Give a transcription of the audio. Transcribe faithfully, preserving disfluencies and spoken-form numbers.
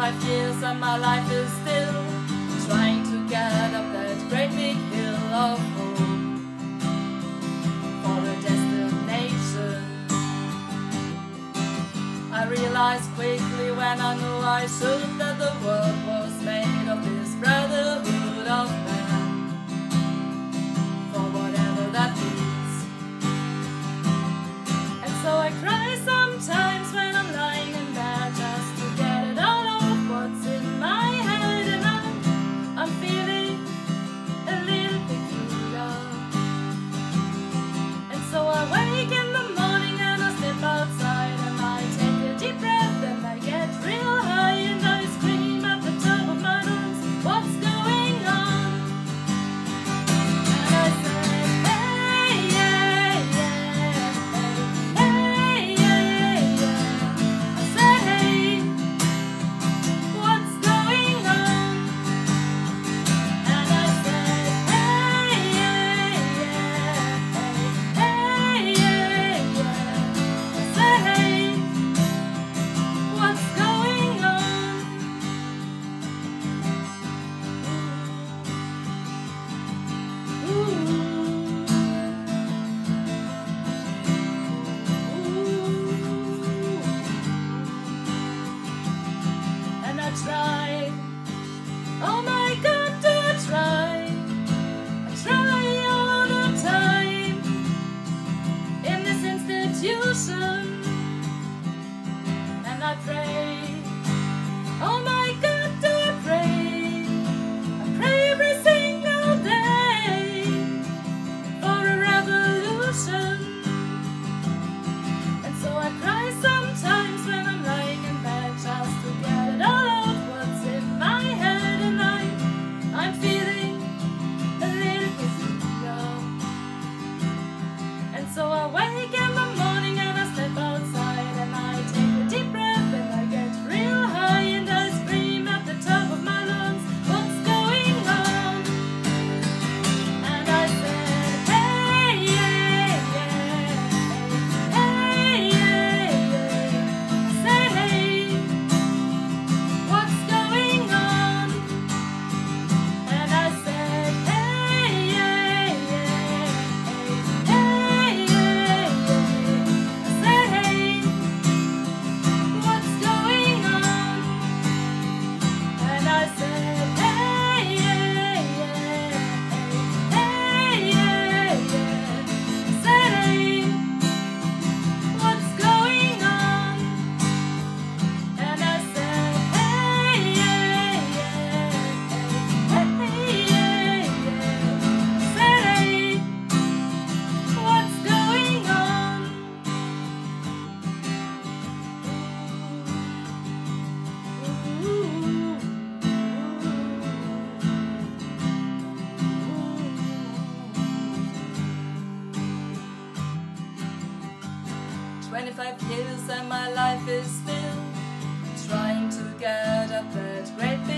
twenty-five years and my life is still trying to get up that great big hill of hope for a destination. I realized quickly when I knew I should that the world was made of this brotherhood of man, for whatever that means. And so I cry sometimes when I'm lying in bed just to get it out of what's in my head, and I'm, I'm feeling a little peculiar. And so I wake in the morning and I step outside and I take a deep breath and I get real high and I scream at the top of my lungs, what's going on? And I say, hey, yeah, yeah, hey, yeah, yeah. I said, hey, what's going on? And I said, hey, yeah, yeah, hey, yeah, yeah. I said, hey, what's going on? Ooh, ooh, and I try, oh my God, do I try? I try all the time in this institution, and I pray, oh my God, do I pray? I pray every single day for a revolution. And so I cry sometimes when I'm lying in bed just to get it all out what's in my head, and I, I'm feeling a little peculiar. And so I wake in the morning and I step outside and I take a deep breath and I get real high and I scream at the top of my lungs, what's going on? And I said, hey, yeah, yeah, hey, yeah, yeah. I said, hey, what's going on? And I said, hey, yeah, yeah, hey, yeah, yeah. I said, hey, what's going on? And I said, hey, yeah, yeah, hey, yeah, yeah. I said, hey, what's going on? And I said, hey, yeah, yeah, hey, yeah, yeah. I said, hey, what's going on? Twenty-five years and my life is still trying to get up that great big